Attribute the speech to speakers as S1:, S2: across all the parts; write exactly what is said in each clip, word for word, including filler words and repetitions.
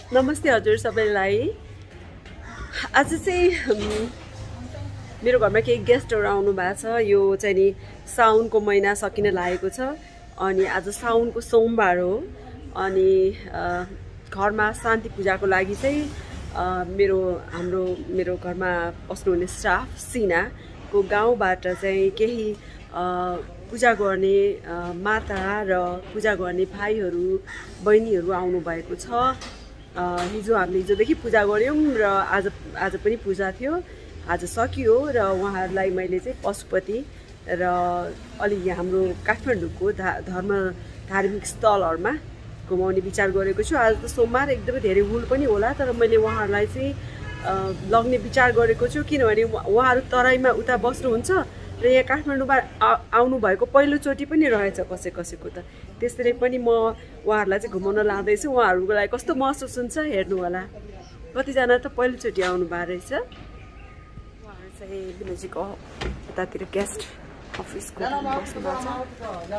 S1: नमस्ते हजुर सबैलाई। आज चाहिँ मेरो घरमा केही गेस्टहरु आउनु भएको छ। यो चाहिँ नि साउनको महिना सकिन लागेको छ अनि आज साउनको सोमबार हो अनि घरमा शान्ति पूजाको लागि चाहिँ मेरो हाम्रो मेरो घरमा बस्नुहुने स्टाफ सिनाको गाउँबाट चाहिँ केही पूजा गर्ने माता र पूजा गर्ने भाइहरू बहिनीहरू आउनु भएको छ। हिजो हामीले हिजोदेखि पूजा गऱ्यौँ र आज आज पनि पूजा थियो, आज सकियो र उहाँहरूलाई मैले चाहिँ पशुपति र अलि हाम्रो काठमाडौँको धर्म धार्मिक स्थलहरूमा घुमाउने विचार गरेको छु। आज त सोमबार एकदमै धेरै हुल पनि होला, तर मैले उहाँहरूलाई चाहिँ लग्ने विचार गरेको छु किनभने उहाँहरू तराईमा उता बस्नुहुन्छ र यहाँ काठमाडौँमा आउनु भएको पहिलोचोटि पनि रहेछ कसै कसैको त। त्यसैले पनि म उहाँहरूलाई चाहिँ घुमाउन लाँदैछु। उहाँहरूको लागि कस्तो महसुस हुन्छ हेर्नु होला। कतिजना त पहिलोचोटि आउनु भएको रहेछ। उहाँहरू चाहिँ विनोदजीको उतातिर गेस्ट अफिसको बस्नु भएको छ।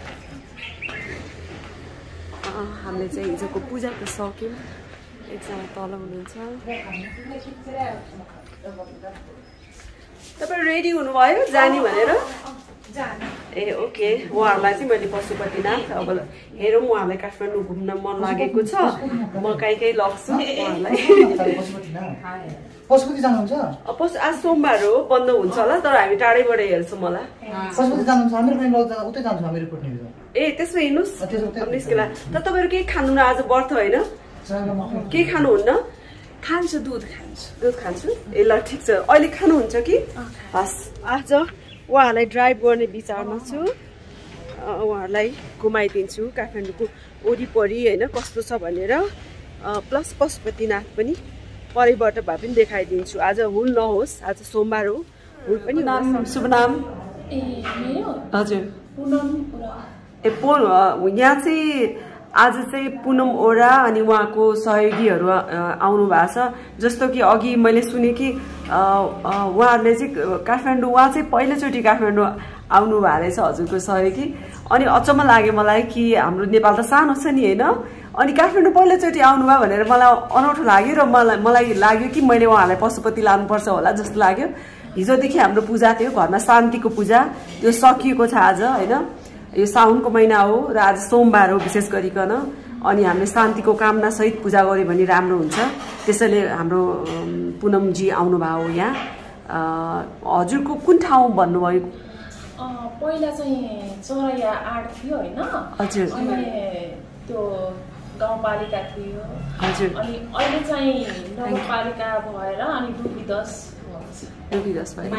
S1: हामीले चाहिँ हिजोको पूजा त सक्यौँ। एकजना तल हुनुहुन्छ। तपाईँ रेडी हुनुभयो जाने भनेर? ए ओके। उहाँहरूलाई चाहिँ मैले पशुपतिनाथ अब हेरौँ, उहाँहरूलाई काठमाडौँ घुम्न मन लागेको छ। म कहीँ कहीँ लग्छु उहाँहरूलाई।
S2: पशुपति जानुहुन्छ?
S1: पशु आज सोमबार हो, बन्द हुन्छ होला, तर हामी टाढैबाट हेर्छौँ होला।
S2: पशुपति जानुहुन्छ? हाम्रो पनि लग्दा उतै जान्छ हाम्रो रिपोर्ट नि।
S1: ए त्यसो हिँड्नुस् निस्केला। त तपाईँहरू केही खानु न? आज व्रत होइन? केही खानुहुन्न? खान्छु, दुध खान्छु। दुध खान्छु। ए ल ठिक छ। अहिले खानुहुन्छ कि? हस्। आज उहाँहरूलाई ड्राइभ गर्ने विचारमा छु। उहाँहरूलाई घुमाइदिन्छु काठमाडौँको वरिपरि होइन कस्तो छ भनेर, प्लस पशुपतिनाथ पनि परैबाट भए पनि देखाइदिन्छु। आज हुल नहोस्, आज सोमबार हो, हुल पनि। नाम शुभ नाम? हजुर ए पोन। यहाँ चाहिँ आज चाहिँ पुनम ओरा अनि उहाँको सहयोगीहरू आउनु भएको छ। जस्तो कि अघि मैले सुने कि उहाँहरूले चाहिँ काठमाडौँ, उहाँ चाहिँ पहिलोचोटि काठमाडौँ आउनु भएको रहेछ हजुरको सहयोगी। अनि अचम्म लाग्यो मलाई कि हाम्रो नेपाल त सानो छ नि होइन, अनि काठमाडौँ पहिलोचोटि आउनुभयो भनेर मलाई अनौठो लाग्यो र मलाई मलाई लाग्यो कि मैले उहाँहरूलाई पशुपति लानुपर्छ होला जस्तो लाग्यो। हिजोदेखि हाम्रो पूजा थियो घरमा, शान्तिको पूजा, त्यो सकिएको छ आज होइन। यो साउनको महिना हो र आज सोमबार हो विशेष गरिकन, अनि हामीले शान्तिको कामना सहित पूजा गऱ्यो भने राम्रो हुन्छ। त्यसैले हाम्रो पुनमजी आउनुभयो हो यहाँ। हजुरको कुन ठाउँ भन्नुभयो?
S3: पहिला चाहिँ चौरैया आठ थियो होइन?
S1: हजुर।
S3: अनि त्यो गाउँपालिका थियो।
S1: हजुर।
S3: अनि अहिले चाहिँ नगरपालिका भएर अनि डुबी दस
S1: डुबी दस भयो।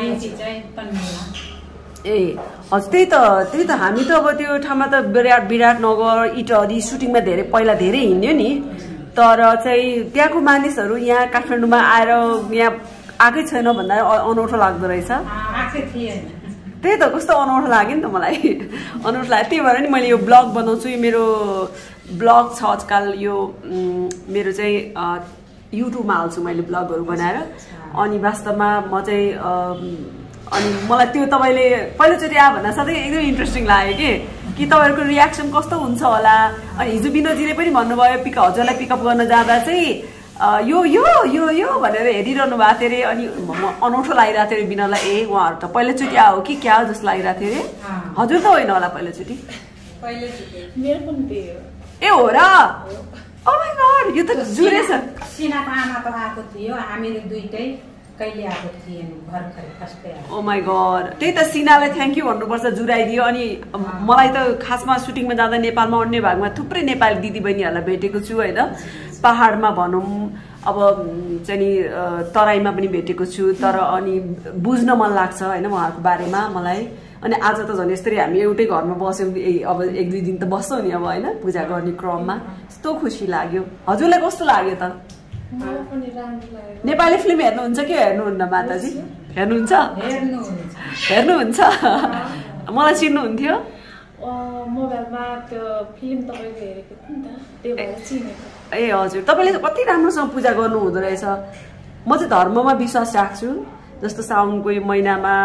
S3: चाहिँ
S1: ए हजुर, त्यही त त्यही त हामी त अब त्यो ठाउँमा त विराट विराटनगर इटहरी सुटिङमा धेरै पहिला धेरै हिँड्यो नि, तर चाहिँ त्यहाँको मानिसहरू यहाँ काठमाडौँमा आएर यहाँ आएकै छैन भन्दा अनौठो लाग्दो रहेछ। त्यही त कस्तो अनौठो लाग्यो नि त मलाई, अनौठो लाग्यो। त्यही भएर नि मैले यो ब्लग बनाउँछु। यो मेरो ब्लग छ आजकल, यो मेरो चाहिँ युट्युबमा हाल्छु मैले ब्लगहरू बनाएर। अनि वास्तवमा म चाहिँ अनि मलाई त्यो तपाईँले पहिलोचोटि आयो भन्दा साथै एकदमै इन्ट्रेस्टिङ लाग्यो कि कि तपाईँहरूको रियाक्सन कस्तो हुन्छ होला। अनि हिजो विनोदजीले पनि भन्नुभयो पिक हजुरलाई पिकअप गर्न जाँदा चाहिँ यो यो यो यो भनेर हेरिरहनु भएको थियो अरे। अनि अनौठो लागिरहेको थियो अरे विनोदलाई। ए उहाँहरू त पहिलोचोटि आयो कि क्या हो जस्तो लागिरहेको थियो अरे। हजुर त होइन होला पहिलोचोटि? ए हो र? ओ माय गॉड, यो त जुरे छ।
S4: सिनाको आमा त आएको थियो, हामीहरू दुईटै कहिले आएको थिएन, भर्खरै फर्स्टै आएको।
S1: ओ माय गॉड, त्यही त सिनालाई थ्याङ्क यू भन्नुपर्छ, जुराइदियो। अनि मलाई त खासमा सुटिङमा जाँदा नेपालमा अन्य भागमा थुप्रै नेपाली दिदीबहिनीहरूलाई भेटेको छु होइन। पहाडमा भनौँ अब चाहिँ नि तराईमा पनि भेटेको छु, तर अनि बुझ्न मन लाग्छ होइन उहाँहरूको बारेमा मलाई। अनि आज त झन् यस्तरी हामी एउटै घरमा बस्यौँ, अब एक दुई दिन त बस्छौँ नि अब होइन पूजा गर्ने क्रममा। यस्तो खुसी लाग्यो। हजुरलाई कस्तो लाग्यो त? नेपाली फिल्म हेर्नुहुन्छ कि हेर्नुहुन्न माताजी? हेर्नुहुन्छ? हेर्नुहुन्छ? मलाई चिन्नुहुन्थ्यो?
S3: मोबाइलमा त्यो फिल्म तपाईँको हेरेको थिएँ नि त, त्यो भएर चिनेको।
S1: ए हजुर, तपाईँले कति राम्रोसँग पूजा गर्नु हुँदो रहेछ। म चाहिँ धर्ममा विश्वास राख्छु। जस्तो साउनको यो महिनामा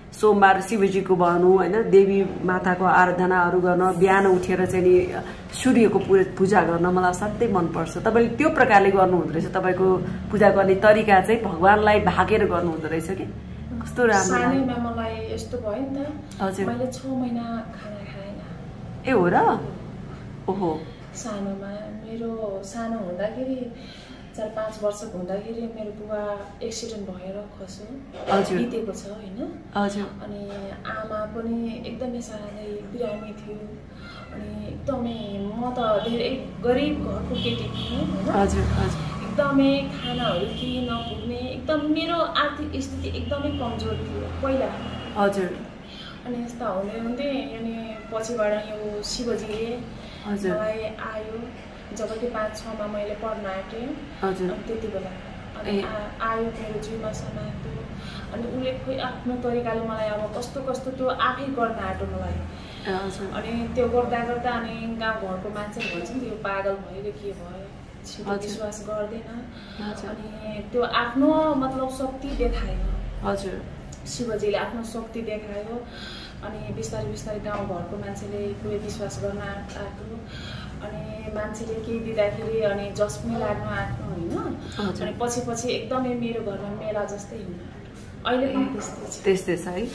S1: सोमबार शिवजीको भनौँ होइन देवी माताको आराधनाहरू गर्न बिहान उठेर चाहिँ नि सूर्यको पूजा गर्न मलाई असाध्यै मनपर्छ। तपाईँले त्यो प्रकारले गर्नुहुँदो रहेछ, तपाईँको पूजा गर्ने तरिका चाहिँ भगवानलाई भागेर गर्नुहुँदो रहेछ कि कस्तो राम्रो।
S3: सानैमा मलाई यस्तो भयो नि त,
S1: हजुर
S3: मैले छ महिना खाना खाएन।
S1: ए हो र? ओहो।
S3: सानोमा मेरो सानो हुँदाखेरि चार पाँच वर्षको हुँदाखेरि मेरो बुवा एक्सिडेन्ट भएर खस्यो, बितेको छ होइन। अनि आमा पनि एकदमै सानै बिरामी थियो। अनि एकदमै म त धेरै गरिब घरको केटी थिएँ होइन, एकदमै खानाहरू कि नपुग्ने, एकदम मेरो आर्थिक स्थिति एकदमै कमजोर थियो पहिला।
S1: हजुर।
S3: अनि यस्ता हुँदै हुँदै अनि पछिबाट यो शिवजीले मलाई आयो जब त्यो पाँच छमा मैले पढ्न आँटेँ। अनि त्यति बेला अनि आयो मेरो जिउमा समातो। अनि उसले खोइ आफ्नो तरिकाले मलाई अब कस्तो कस्तो त्यो आफै गर्न आँटो मलाई। अनि त्यो गर्दा गर्दा अनि गाउँघरको मान्छेले भन्छ नि यो पागल भयो कि के भयो, छिटो विश्वास गर्दैन। अनि त्यो आफ्नो मतलब शक्ति देखायो।
S1: हजुर।
S3: शिवजीले आफ्नो शक्ति देखायो। अनि बिस्तारै बिस्तारै गाउँघरको मान्छेले कोही विश्वास गर्न आँट्यो। अनि मान्छेले केही दिँदाखेरि अनि जस पनि लाग्न आँट्नु होइन। अनि पछि पछि एकदमै मेरो घरमा मेला जस्तै हुन अहिले पनि
S1: त्यस्तै छ है।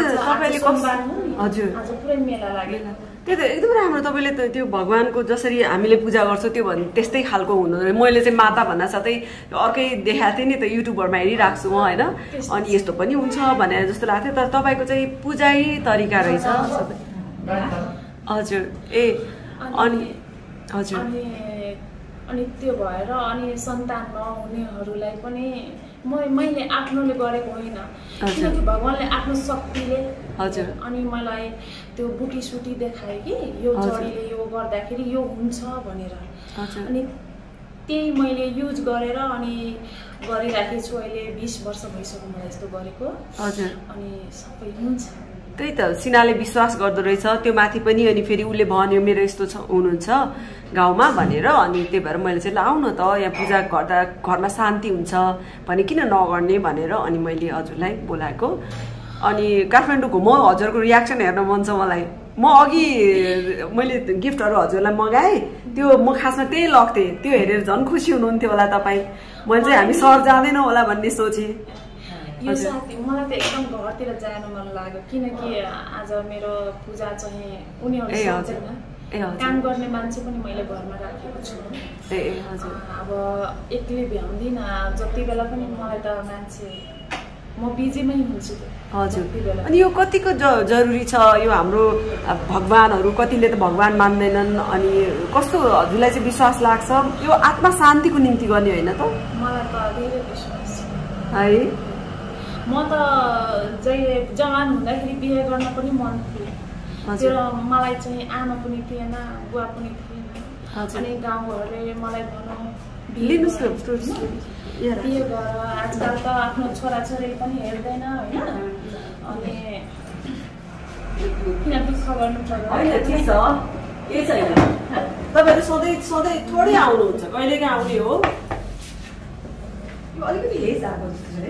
S3: हजुर आज पुरै मेला लाग्यो।
S1: त्यही त एकदम राम्रो। तपाईँले त त्यो भगवानको जसरी हामीले पूजा गर्छौँ त्यो भने त्यस्तै खालको हुनु। मैले चाहिँ माता भन्दा साथै अर्कै देखाएको थिएँ नि त, युट्युबहरूमा हेरिरहेको छु म होइन। अनि यस्तो पनि हुन्छ भनेर जस्तो लाग्थ्यो, तर तपाईँको चाहिँ पूजै तरिका रहेछ सबै। हजुर। ए अनि हजुर।
S3: अनि अनि त्यो भएर अनि सन्तान नहुनेहरूलाई पनि म मैले आफ्नोले गरेको होइन, किनकि भगवानले आफ्नो शक्तिले
S1: हजुर
S3: अनि मलाई त्यो बुटी सुटी देखायो कि यो जडीले यो गर्दाखेरि यो हुन्छ भनेर। अनि त्यही मैले युज गरेर अनि गरिराखेको छु। अहिले बिस वर्ष भइसक्यो मलाई यस्तो गरेको।
S1: हजुर।
S3: अनि सबै हुन्छ।
S1: त्यही त सिनाले विश्वास गर्दो रहेछ त्यो माथि पनि। अनि फेरि उसले भन्यो मेरो यस्तो छ हुनुहुन्छ गाउँमा भनेर। अनि त्यही भएर मैले चाहिँ लाउँ न त यहाँ पूजा गर्दा घरमा शान्ति हुन्छ भने किन नगर्ने भनेर अनि मैले हजुरलाई बोलाएको। अनि काठमाडौँको म हजुरको रियाक्सन हेर्न मन छ मलाई। म अघि मैले गिफ्टहरू हजुरलाई मगाएँ, त्यो म खासमा त्यही लग्थेँ, त्यो हेरेर झन् खुसी हुनुहुन्थ्यो होला तपाईँ। मैले चाहिँ हामी सहर जाँदैनौँ होला भन्ने सोचेँ।
S3: यो साथी मलाई त एकदम घरतिर जान मन लाग्यो, किनकि आज मेरो पूजा चाहिँ उनीहरू सोच्दैन। काम गर्ने मान्छे पनि मैले घरमा राखेको छु।
S1: ए हजुर।
S3: अब एक्लै भ्याउँदिनँ, जति बेला पनि मलाई त मान्छे म बिजीमै हुन्छु।
S1: हजुर। अनि यो कतिको ज जरुरी छ यो हाम्रो भगवानहरू? कतिले त भगवान मान्दैनन्। अनि कस्तो हजुरलाई चाहिँ विश्वास लाग्छ यो आत्मा शान्तिको निम्ति गर्ने होइन त?
S3: मलाई त धेरै विश्वास छ
S1: है।
S3: म त जहिले जवान हुँदाखेरि बिहे गर्न पनि मन थियो, तर मलाई चाहिँ आमा पनि थिएन, बुवा पनि थिएन। अनि गाउँघरले मलाई भनौँ बिहे गर। आजकल त आफ्नो छोराछोरी पनि हेर्दैन होइन। अनि किन दुःख गर्नु पर्यो?
S1: ठिक छ, के छैन। तपाईँहरू सधैँ सधैँ थोरै आउनुहुन्छ, कहिलेकाहीँ आउने हो। अलिकति हेज आएको जस्तो छ है।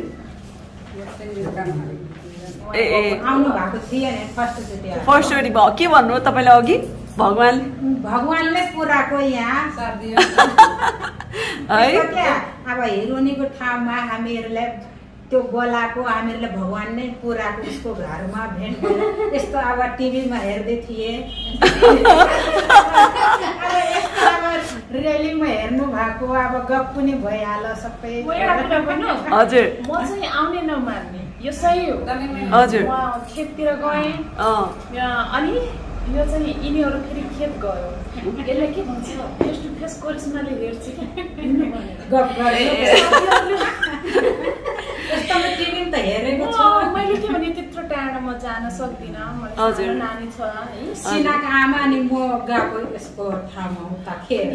S1: ए ए
S4: आउनु भएको थिएन फर्स्टचोटि।
S1: फर्स्टचोटि भयो। के भन्नु तपाईँले अघि? भगवान
S4: भगवानले पुऱ्याएको यहाँ है। अब हिरोनीको ठाउँमा हामीहरूलाई त्यो बोलाएको, हामीहरूले भगवान नै पुऱ्याएको उसको घरमा भेट गरेर यस्तो अब टिभीमा हेर्दै थिएँ। रेलीमा हेर्नु भएको अब गफ पनि भइहाल्यो सबै।
S1: हजुर।
S3: म चाहिँ आउने नमान्ने, यो सही हो।
S1: हजुर।
S3: म खेततिर गएँ अनि यो चाहिँ यिनीहरू फेरि खेत गयो, यसले के भन्छ फेस टु फेस करिश्माले हेर्छ कि
S4: गफ गरेर त हेरेको छु।
S3: मैले के भने त्यत्रो टाढा म जान सक्दिनँ, मलाई नानी छ है।
S4: सिनाको आमा अनि म गएको यसको ठाउँमा उता खेत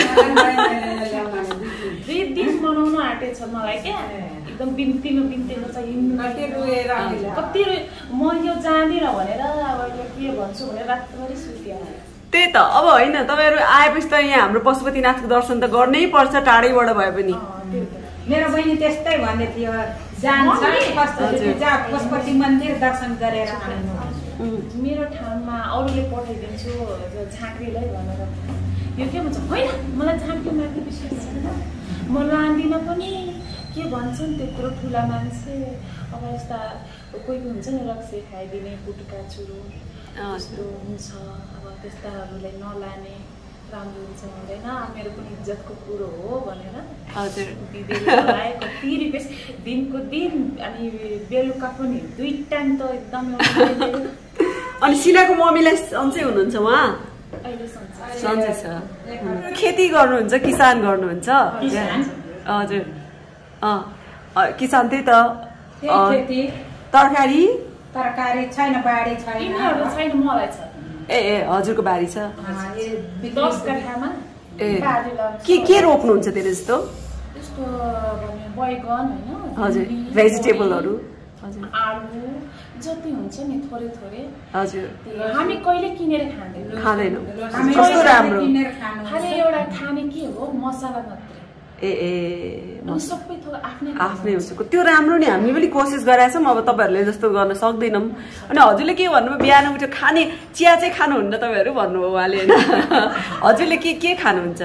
S3: दुई दिन मनाउनु आँटेछ मलाई क्या। एकदम बिन्तिलो बिन्तिलो छ हिँड्नु कति म यो जाँदिनँ भनेर अब यो के भन्छु भनेर रातभरि सुतिहाल्यो।
S1: त्यही त अब होइन तपाईँहरू आएपछि त यहाँ हाम्रो पशुपतिनाथको दर्शन त गर्नै पर्छ टाढैबाट भए पनि।
S4: मेरो बहिनी त्यस्तै भन्दै थियो, जान्छ फर्स्टचोटि जा पशुपति मन्दिर दर्शन गरेर आउनु।
S3: मेरो ठाउँमा अरूले पठाइदिन्छु झाँक्रीलाई भनेर यो के भन्छ होइन मलाई झाँक्रीमाथि विश्वास छैन म लाँदिनँ पनि के भन्छन् त्यत्रो ठुला मान्छे अब यस्ता कोही हुन्छ नि रक्सी खाइदिने गुटका चुरो त्यस्तो हुन्छ अब त्यस्ताहरूलाई नलाने राम्रो हुन्छ हुँदैन मेरो पनि इज्जतको कुरो हो भनेर
S1: हजुर
S3: दिदीलाई कति रिक्वेस्ट दिनको दिन अनि बेलुका पनि दुई टाइम त एकदम
S1: अनि सिनाको मम्मीलाई सन्चै हुनुहुन्छ उहाँ
S3: अहिले
S1: सन्चै छ खेती गर्नुहुन्छ किसान गर्नुहुन्छ हजुर अँ किसान त्यही त
S4: खेती
S1: तरकारी
S4: तरकारी छैन बाडी छैन
S3: छैन मलाई छ
S1: ए ए हजुरको बारी छ
S3: दस कठामा
S1: ए के के रोप्नुहुन्छ त्यसले जस्तो
S3: त्यस्तो बैगन होइन
S1: हजुर भेजिटेबलहरू हजुर
S3: आलु जति हुन्छ नि थोरै थोरै
S1: हजुर
S3: हामी कहिले किनेर खाँदैनौँ
S1: खाँदैनौँ कस्तो राम्रो
S3: खाने एउटा खाने के हो मसला मात्रै
S1: ए ए
S3: सबै थोक आफ्नै
S1: आफ्नै हुन्छ त्यो राम्रो नि हामीले पनि कोसिस गरेका छौँ अब तपाईँहरूले जस्तो गर्न सक्दैनौँ अनि हजुरले के भन्नुभयो बिहान उठ्यो खाने चिया चाहिँ खानुहुन्न तपाईँहरू भन्नुभयो उहाँले होइन हजुरले के के खानुहुन्छ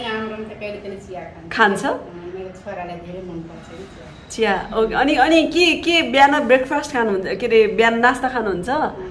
S1: खान्छ चिया ओके अनि अनि के के बिहान ब्रेकफास्ट खानुहुन्छ के अरे बिहान नास्ता खानुहुन्छ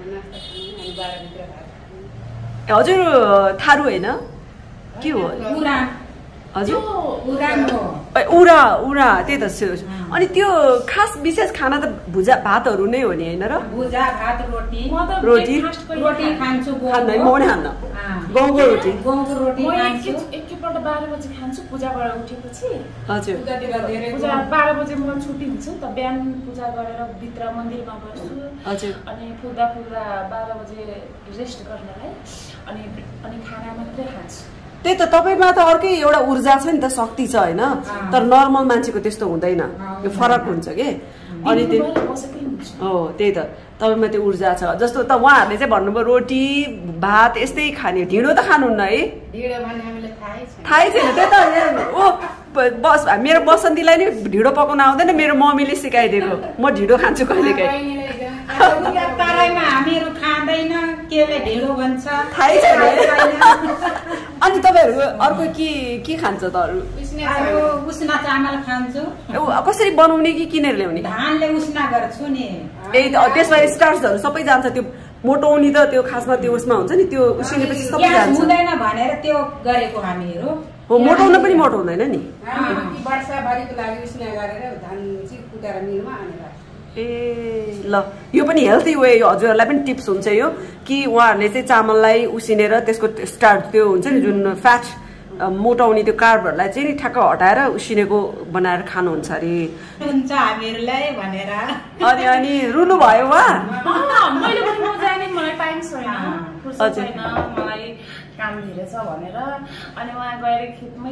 S1: हजुर थारू होइन के हो हजुर उरा उरा त्यही त अनि त्यो खास विशेष खाना त भुजा भातहरू नै हो नि होइन र
S4: भुजा भात रोटी
S1: रोटी
S4: रोटी खान्छु
S1: खाँदैन म पनि खान्न गाउँको रोटी
S4: गाउँको रोटी खान्छु
S3: एकपल्ट बाह्र बजी खान्छु पूजाबाट उठेपछि
S1: हजुर
S3: पूजा बाह्र बजी मलाई छुट्टी हुन्छ नि त बिहान पूजा गरेर भित्र मन्दिरमा बस्छु
S1: हजुर
S3: अनि पुग्दा पुग्दा बाह्र बजे रेस्ट गर्नलाई अनि अनि खाना मात्रै खान्छु
S1: त्यही त तपाईँमा त अर्कै एउटा ऊर्जा छ नि त शक्ति छ होइन तर नर्मल मान्छेको त्यस्तो हुँदैन यो फरक हुन्छ कि अनि त्यो हो त्यही त तपाईँमा त्यो ऊर्जा छ जस्तो त उहाँहरूले चाहिँ भन्नुभयो रोटी भात यस्तै खाने ढिँडो त खानुहुन्न है थाहै छैन त्यही त ओ बस मेरो बसन्तीलाई नै ढिँडो पकाउन आउँदैन मेरो मम्मीले सिकाइदिएको म ढिँडो खान्छु कहिलेकाहीँ
S4: तराईमा हामीहरू खाँदैन केले ढिँडो भन्छ
S1: थाहै छैन अनि तपाईँहरू अर्को के के खान्छ त अरू
S4: उस्ना चामल खान्छु
S1: कसरी बनाउने कि किनेर ल्याउने
S4: धानले उस्ना गर्छु नि
S1: ए त्यसमा स्टार्चहरू सबै जान्छ त्यो मोटाउने त त्यो खासमा त्यो उसमा हुन्छ नि त्यो उसिनेपछि सबै जान्छ
S4: हुँदैन भनेर त्यो गरेको हामीहरू
S1: हो मोटाउन पनि मोटाउँदैन नि
S5: वर्षभरिको लागि उस्ना गरेर धान चाहिँ कुटेर मिलमा आनेर
S1: ए ल यो पनि हेल्थी वे हजुरहरूलाई पनि टिप्स हुन्छ यो कि उहाँहरूले चाहिँ चामललाई उसिनेर त्यसको स्टार्च त्यो हुन्छ नि जुन फ्याट मोटाउने त्यो कार्बहरूलाई चाहिँ नि ठ्याक्क हटाएर उसिनेको बनाएर खानुहुन्छ अरे
S4: हुन्छ हामीहरूलाई भनेर
S1: अनि अनि रुनु भयो वा
S3: मैले पनि म जाने मलाई टाइम छैन फुर्सद छैन मलाई काम धेरै छ भनेर अनि उहाँ गएर खेतमै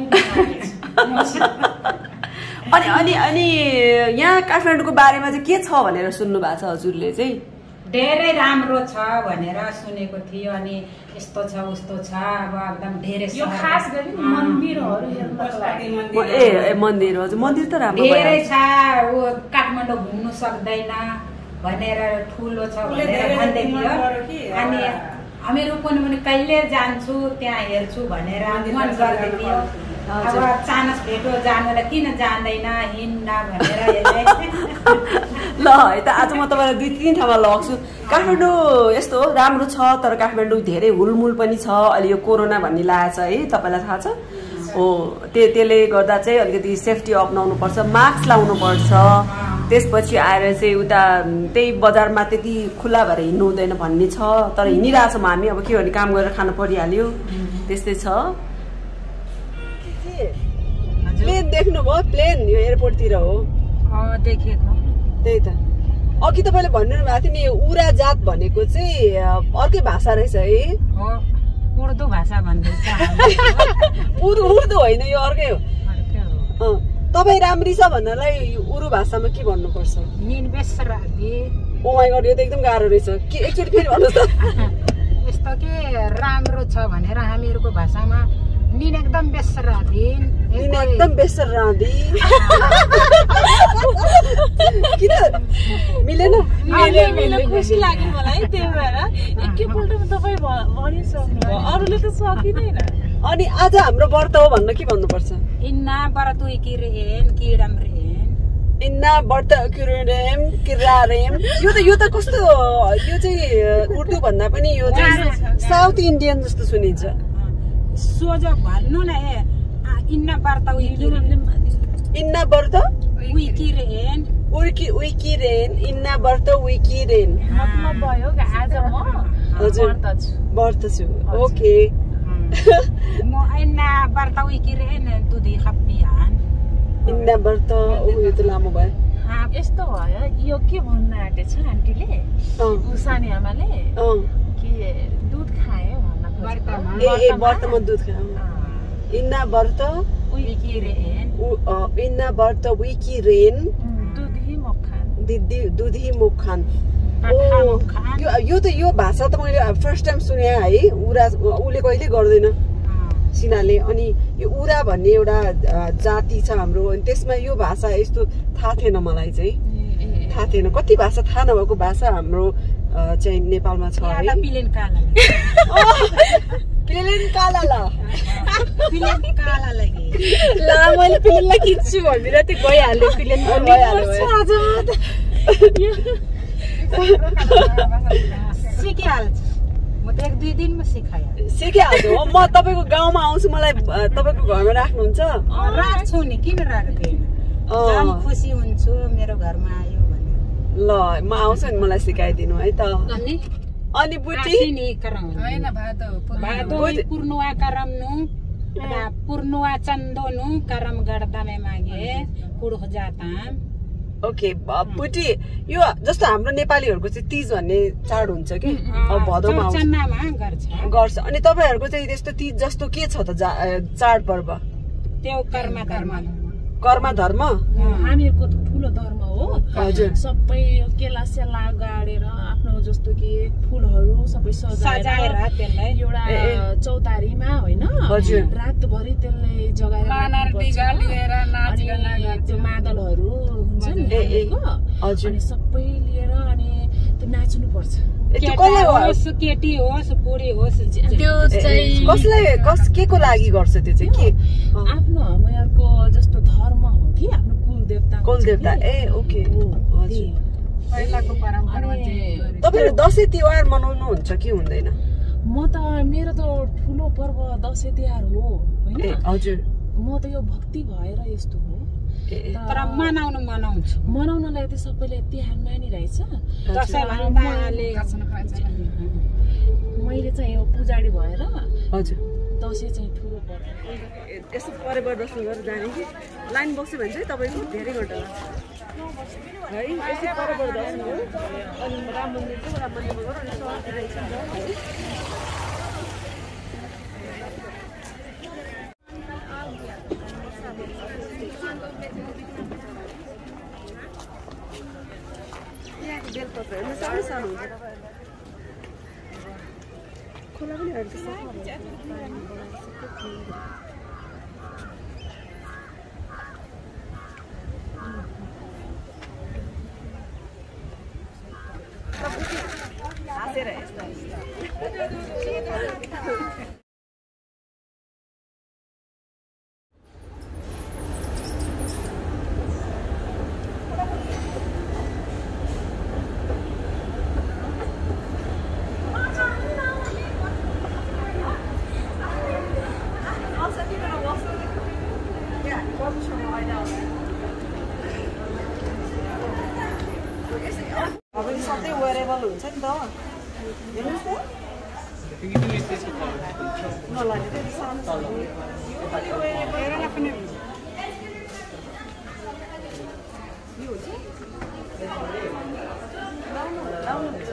S1: अनि अनि अनि यहाँ काठमाडौँको बारेमा चाहिँ के छ भनेर सुन्नु भएको छ हजुरले चाहिँ
S4: धेरै राम्रो छ भनेर सुनेको थियो अनि यस्तो छ उस्तो छ अब एकदम धेरै
S3: यो खास गरी मन्दिरहरू हेर्नको लागि
S1: ए ए मन्दिर हजुर मन्दिर त राम्रो
S4: धेरै छ ऊ काठमाडौँ घुम्नु सक्दैन भनेर ठुलो छ भनेर भन्दै थियो अनि हामीहरू पनि कहिले जान्छु त्यहाँ हेर्छु भनेर मन गर्दै थियो अब चानस भेटो जानुलाई किन जान्दैन हिँड्न भनेर
S1: ल है त आज म तपाईँलाई दुई तिन ठाउँमा लग्छु काठमाडौँ यस्तो राम्रो छ तर काठमाडौँ धेरै हुलमुल पनि छ अहिले यो कोरोना भन्ने लागेको छ है तपाईँलाई थाहा छ हो त्यो त्यसले गर्दा चाहिँ अलिकति सेफ्टी अप्नाउनु पर्छ मास्क लाउनु पर्छ त्यसपछि आएर चाहिँ उता त्यही बजारमा त्यति खुला भएर हिँड्नु हुँदैन भन्ने छ तर हिँडिरहेछौँ हामी अब के भने काम गरेर खानु परिहाल्यो त्यस्तै छ प्लेन देख्नुभयो प्लेन यो एयरपोर्टतिर हो
S4: देखेको
S1: त्यही त अघि तपाईँले भन्नु भएको थियो नि उरा जात भनेको चाहिँ अर्कै भाषा रहेछ है
S4: उर्दू भाषा भन्दैछ
S1: उर्दू होइन यो अर्कै हो तपाईँ राम्री छ भन्नलाई उरु भाषामा के भन्नुपर्छ ओ माइ गॉड यो त एकदम गाह्रो रहेछ के एकचोटि फेरि भन्नुहोस् त
S4: यस्तो के राम्रो छ भनेर हामीहरूको भाषामा निन एकदम बेसरा दिन
S1: निन एकदम बेसर राँधी किन मिलेन
S3: खुसी लाग्यो मलाई त्यही भएर एकैपल्टमा तपाईँ भनिसक्नु अरूले त सकिँदैन।
S1: अनि आज हाम्रो व्रत हो भन्न के भन्नुपर्छ?
S4: इन्ना बरतु किरेन किडम रेन
S1: इन्ना व्रत किरेम किरारेम यो त यो त कस्तो यो चाहिँ उर्दू भन्दा पनि यो चाहिँ साउथ इन्डियन जस्तो सुनिन्छ।
S4: सोझो भन्नु न ए इन्ना व्रत
S1: इन्ना व्रत
S4: उइकिरेन
S1: उर्की उइकिरेन इन्ना व्रत उइकिरेन
S3: मतलब भयो आज म
S1: हजुर व्रत छु। ओके
S4: म इन्ना व्रत उइकिरेन दुधी खपियान
S1: इन्ना व्रत ओ यो त लामो भयो।
S3: यस्तो भयो यो के भन्न आँटेछ आन्टीले उसानी आमाले कि दुध खायो भन्न खोजेको।
S1: ए ए व्रतमा दुध खायो इन्ना व्रत
S4: उइकिरेन
S1: इन्ना व्रत उइकिरेन
S3: दुधी मखान
S1: दिदी दुधी मुखान। यो यो त यो भाषा त मैले फर्स्ट टाइम सुने है। उरा उसले कहिले गर्दैन सिनाले। अनि यो उरा भन्ने एउटा जाति छ हाम्रो अनि त्यसमा यो भाषा यस्तो थाहा थिएन मलाई चाहिँ थाहा थिएन। कति भाषा थाहा नभएको भाषा हाम्रो चाहिँ नेपालमा छ है।
S4: पिलेन काला
S1: पिलेन काला ल
S4: पिलेन काला लागि
S3: ल मैले पिलेनलाई किन्छु भनेर त्यो गइहाल्यो पिलेन
S4: सिकिहाल्छ। म त एक दुई दिनमा सिकाएँ
S1: सिकिहाल्छु हो। म तपाईँको गाउँमा आउँछु मलाई तपाईँको घरमा राख्नुहुन्छ?
S4: राख्छु नि किन राख्दैन जाम खुसी हुन्छु मेरो घरमा आयो भने।
S1: ल म आउँछु नि मलाई सिकाइदिनु है त। अनि बुटी
S5: होइन भादो
S4: भादो पूर्णुवा करमनु पूर्णुवा चन्दोनु करम गर्दामे मागे कुडुख जाताम।
S1: ओके बुटी यो जस्तो हाम्रो नेपालीहरूको चाहिँ तीज भन्ने चाड हुन्छ कि अब भदौमा
S4: गर्छ
S1: गर्छ। अनि तपाईँहरूको चाहिँ त्यस्तो तीज जस्तो के छ त चाड पर्व?
S4: त्यो कर्म धर्म
S1: कर्म धर्म
S3: हामीहरूको ठुलो धर्म हो।
S1: हजुर
S3: सबै केला सेला गाडेर आफ्नो जस्तो कि फुलहरू सबै सजाएर
S4: त्यसलाई
S3: एउटा चौतारीमा होइन रातभरि त्यसलाई जगाएर त्यो मादलहरू हुन्छ नि अनि सबै लिएर अनि त्यो नाच्नु पर्छ।
S4: केटी होस् बुढी होस्
S3: त्यो चाहिँ
S1: कसलाई कस के को लागि गर्छ त्यो चाहिँ के?
S3: आफ्नो हामीहरूको जस्तो धर्म हो कि आफ्नो कुल देवता
S1: कुल देवता ए ओके हजुर।
S5: पहिलाको परम्परा
S1: तपाईँहरू दसैँ तिहार मनाउनु हुन्छ कि हुँदैन?
S3: म त मेरो त ठुलो पर्व दसैँ तिहार हो होइन।
S1: हजुर
S3: म त यो भक्ति भएर यस्तो हो
S4: तर मनाउनु मनाउँछु
S3: मनाउनलाई त सबैले तिहार मानिरहेछ।
S4: दसैँ भन्दाले
S3: मैले चाहिँ यो पुजारी भएर
S1: हजुर
S3: दसैँ चाहिँ ठुलो पर्व
S1: यसो परिवार दर्शन गरेर जाने कि लाइन बस्यो भने चाहिँ तपाईँको धेरै घन्टा लाग्छ है। यसो परिवार दर्शन हो अनि राम मन्दिर चाहिँ राम मन्दिरमा गएर अनि सहरतिर एकछिन जाउँ है। यहाँको बेलपत्र हेर्नु सानो सानो हुन्छ तपाईँहरूलाई खोला पनि हेर्छ हाँसेर यस्तो अब सधैँ वेरेबल हुन्छ नि त हेर्नुहोस् त नलाग्यो सानो सानो यो हुन्छ लाउनुहुन्छ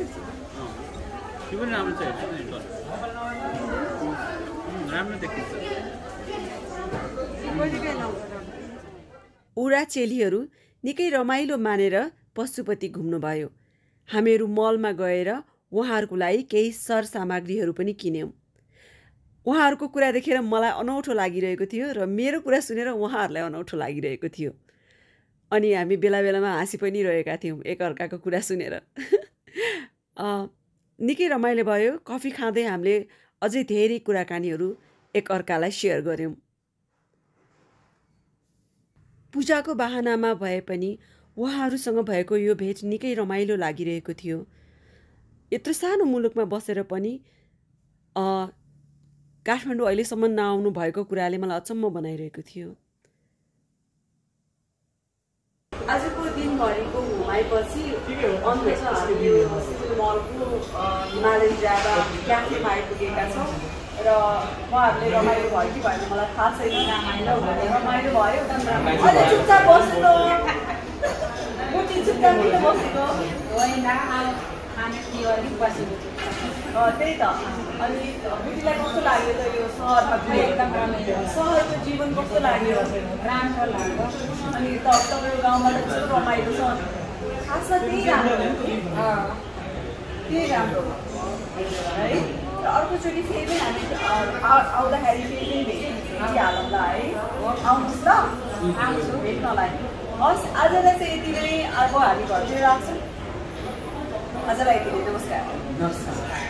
S1: राम्रो देखिन्छ। उरा चेलीहरू निकै रमाइलो मानेर पशुपति घुम्नुभयो। हामीहरू मलमा गएर उहाँहरूको लागि केही सरसामग्रीहरू पनि किन्यौँ। उहाँहरूको कुरा देखेर मलाई अनौठो लागिरहेको थियो र मेरो कुरा सुनेर उहाँहरूलाई अनौठो लागिरहेको थियो। अनि हामी बेला बेलामा हाँसी पनि रहेका थियौँ एकअर्काको कुरा सुनेर। निकै रमाइलो भयो। कफी खाँदै हामीले अझै धेरै कुराकानीहरू एकअर्कालाई सेयर गऱ्यौँ। पूजाको बाहनामा भए पनि उहाँहरूसँग भएको यो भेट निकै रमाइलो लागिरहेको थियो। यत्रो सानो मुलुकमा बसेर पनि काठमाडौँ अहिलेसम्म नआउनु भएको कुराले मलाई अचम्म बनाइरहेको थियो। आजको दिनभरिको घुमाइपछि अन्त चाहिँ हामी यो सिभिल मलको हिमालय जाँदा क्याफेमा आइपुगेका छौँ र उहाँहरूले रमाइलो भयो कि भएन मलाई थाहा छैन। रमाइलो भयो रमाइलो भयो अहिले चुपचाप बसेको मुठी चुपचाप किन बसेको
S4: होइन खाने के अलिक बसेको
S1: त्यही त। अनि मुठीलाई कस्तो लाग्यो त यो सहरमा?
S4: एकदम रमाइलो।
S1: सहरको जीवन कस्तो लाग्यो?
S4: राम्रो लाग्यो।
S1: अनि तपाईँको गाउँमा त कस्तो रमाइलो छ? खासमा त्यही राम्रो त्यही राम्रो है। र अर्कोचोटि फेरि हामी आउँदाखेरि फेरि पनि भेटिहालौँला है। आउनुहोस् ल, आउँछु भेट्नलाई। हस् आजलाई चाहिँ यति नै। अब हामी घरतिर राख्छौँ। आजलाई यति नै। नमस्कार।
S2: नमस्कार।